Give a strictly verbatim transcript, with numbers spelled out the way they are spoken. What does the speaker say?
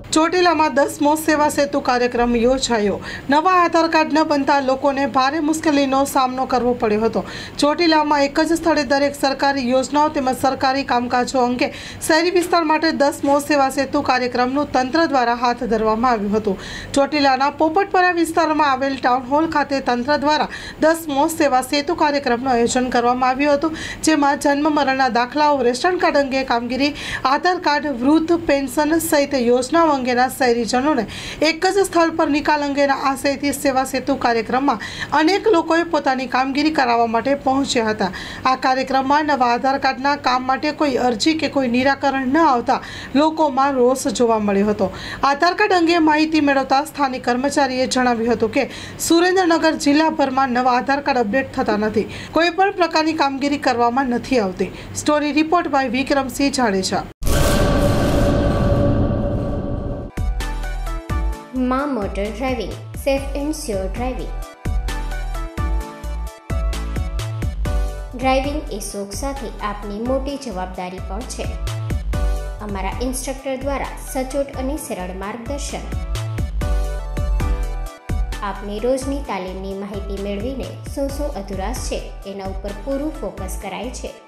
ચોટીલામાં દસમો સેવા સેતુ કાર્યક્રમ યોજાયો। નવા આધાર કાર્ડ ન બનતા લોકોને ભારે મુશ્કેલીનો સામનો કરવો પડ્યો હતો। ચોટીલામાં એક જ સ્થળે દરેક સરકારી યોજનાઓ તેમજ સરકારી કામકાજો અંગે શહેરી વિસ્તાર માટે દસમો સેવા સેતુ કાર્યક્રમનું તંત્ર દ્વારા હાથ ધરવામાં આવ્યું હતું। ચોટીલાના પોપટપરા વિસ્તારમાં આવેલ ટાઉન હોલ ખાતે તંત્ર દ્વારા દસમો સેવા સેતુ કાર્યક્રમનું આયોજન કરવામાં આવ્યું હતું, જેમાં જન્મ મરણના દાખલાઓ, રેશન કાર્ડ અંગે કામગીરી, આધાર કાર્ડ, વૃદ્ધ પેન્શન સહિત યોજનાઓ અંગેના શહેરીજનોને એક જ સ્થળ પર નિકાલ અંગેના આશયથી સેવા સેતુ કાર્યક્રમમાં અનેક લોકોએ પોતાની કામગીરી કરાવવા માટે પહોંચ્યા હતા। આ કાર્યક્રમમાં નવા આધાર કાર્ડના કામ માટે કોઈ અરજી કે કોઈ નિરાકરણ ન આવતા લોકોમાં રોષ જોવા મળ્યો હતો। આધાર કાર્ડ અંગે માહિતી મેળવતા સ્થાનિક કર્મચારીએ જણાવ્યું હતું કે સુરેન્દ્રનગર જિલ્લાભરમાં નવા આધાર કાર્ડ અપડેટ થતા નથી, કોઈ પણ પ્રકારની કામગીરી કરવામાં નથી આવતી। Story report by Vikramsinh Jadeja. माँ motor driving, safe and sure driving. Driving ए शौक साथे आपनी मोटी जवाबदारी पण छे। अमारा इंस्ट्रक्टर द्वारा सचोट अने सरल मार्गदर्शन आपनी रोजनी तालीमनी माहिती मेळवीने शुं शुं अधुराश छे एना उपर पूरुं फोकस कराय छे।